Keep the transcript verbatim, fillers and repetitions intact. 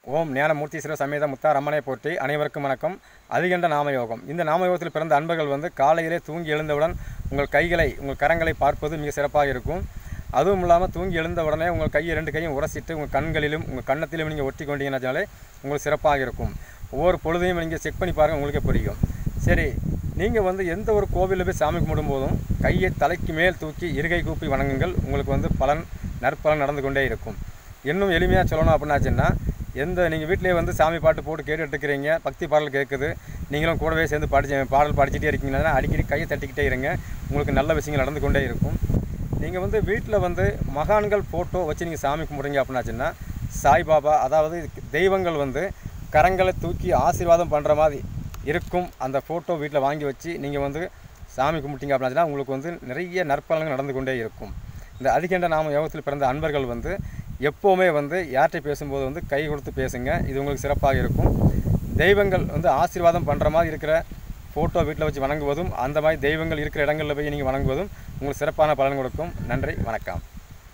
ஓம் ஞானமூர்த்தீஸ்வர சமேத முத்தார் அம்மனை போற்றி. அனைவருக்கும் வணக்கம். அதிகண்ட நாமயோகம். இந்த நாமயோகத்தில் பிறந்த அன்பர்கள் வந்து காலையிலே தூங்கி எழுந்தவுடன் உங்கள் கைகளை உங்கள் கரங்களை பார்ப்பது மிக சிறப்பாக இருக்கும். அதுவும் இல்லாமல் தூங்கி எழுந்த உடனே உங்கள் கையை ரெண்டு கையும் உரசிட்டு உங்கள் கண்களிலும் உங்கள் கன்னத்திலும் நீங்கள் ஒட்டி கொண்டீங்கன்னாலே உங்களுக்கு சிறப்பாக இருக்கும். ஒவ்வொரு பொழுதையும் நீங்கள் செக் பண்ணி பாருங்கள், உங்களுக்கே புரியும். சரி, நீங்கள் வந்து எந்த ஒரு கோவிலில் போய் சாமி கும்பிடும் போதும் கையை தலைக்கு மேல் தூக்கி இருகை கூப்பி வணங்குங்கள். உங்களுக்கு வந்து பலன் நற்பலன் நடந்து கொண்டே இருக்கும். இன்னும் எளிமையாக சொல்லணும் அப்படின்னாச்சுன்னா, எந்த நீங்கள் வீட்டிலே வந்து சாமி பாட்டு போட்டு கேட்டுட்டு இருக்கிறீங்க, பக்தி பாடல் கேட்குது, நீங்களும் கூடவே சேர்ந்து படிச்சு பாடல் படிச்சுட்டே இருக்கீங்கன்னா அடிக்கடி கையை தட்டிக்கிட்டே இருங்க. உங்களுக்கு நல்ல விஷயங்கள் நடந்து கொண்டே இருக்கும். நீங்கள் வந்து வீட்டில் வந்து மகான்கள் ஃபோட்டோ வச்சு நீங்கள் சாமி கும்பிட்றீங்க அப்படின்னாச்சுன்னா, சாய்பாபா அதாவது தெய்வங்கள் வந்து கரங்களை தூக்கி ஆசீர்வாதம் பண்ணுற மாதிரி இருக்கும் அந்த ஃபோட்டோ வீட்டில் வாங்கி வச்சு நீங்கள் வந்து சாமி கும்பிட்டீங்க அப்படின்னாச்சுன்னா உங்களுக்கு வந்து நிறைய நற்பலன்கள் நடந்து கொண்டே இருக்கும். இந்த அதிகண்ட நாம யோகத்தில் பிறந்த அன்பர்கள் வந்து எப்போவுமே வந்து யார்கிட்ட பேசும்போது வந்து கை கொடுத்து பேசுங்க. இது உங்களுக்கு சிறப்பாக இருக்கும். தெய்வங்கள் வந்து ஆசீர்வாதம் பண்ணுற மாதிரி இருக்கிற ஃபோட்டோ வீட்டில் வச்சு வணங்குவதும், அந்த மாதிரி தெய்வங்கள் இருக்கிற இடங்களில் போய் நீங்கள் வணங்குவதும் உங்களுக்கு சிறப்பான பலன் கொடுக்கும். நன்றி, வணக்கம்.